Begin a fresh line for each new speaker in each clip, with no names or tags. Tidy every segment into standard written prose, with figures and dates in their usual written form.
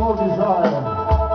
more desire.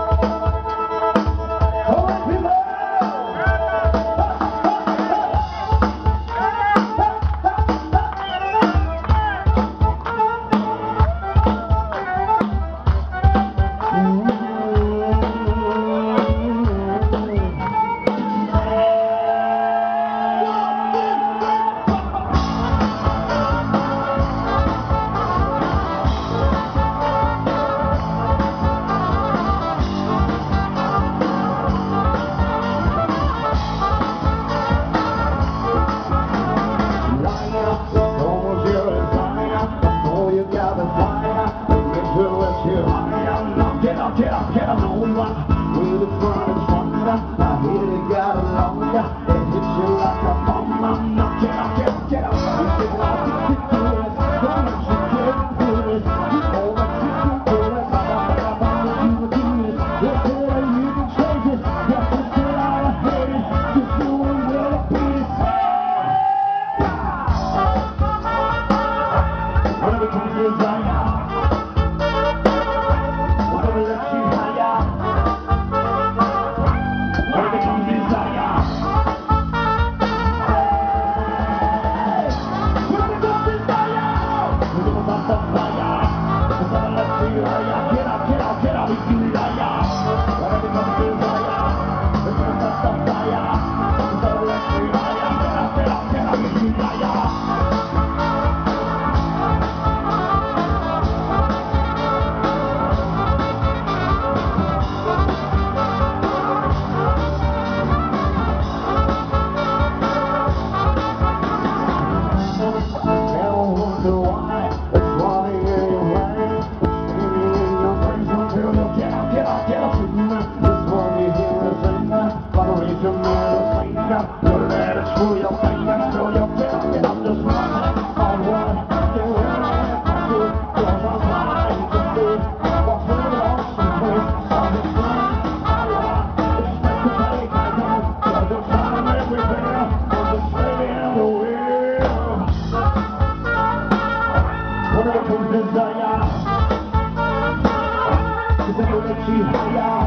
Get up, on one with the front and thunder. I hit it, got a longer. It hits you like a bomb. I'm not get up. You feel like you can do it. Don't let you get into it. You know that you can do it. I'm you would do it. If it ain't you can change it. Yes, it's it, I hate it. Just doing well, beat it. Whatever comes in, desire, 'cause I will let you higher.